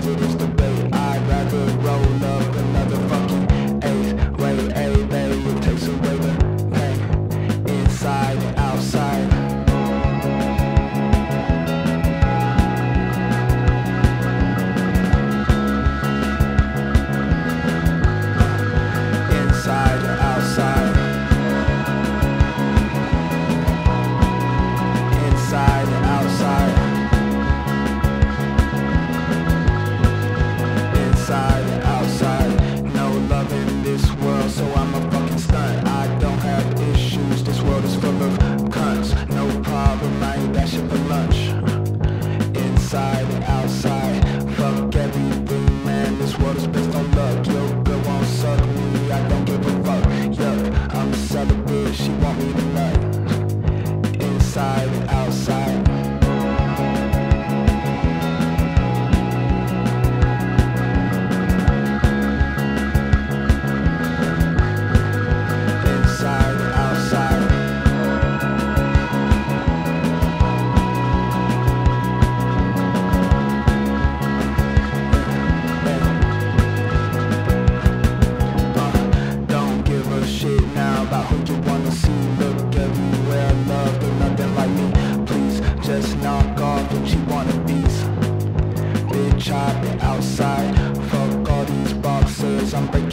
it is debate. I'd rather roll up another fucking eighth. Wait, hey, baby, it takes away the pain inside and outside. Inside and outside. Inside and outside. Inside and outside. No love in this world, so I'm a fucking stunt. I don't have issues, this world is full of cunts. No problem, I eat that shit for lunch. Inside and outside. Fuck everything, man, this world is based on luck. Your girl won't suck me, I don't give a fuck. Yuck, I'm a celibate, she want me to nut. Inside and outside. Inside and outside. Don't give a shit now about who you wanna see. Look everywhere, love, but nothing like me. Please just knock off what you wanna be. Bitch, I've been outside. Fuck all these boxers, I'm breaking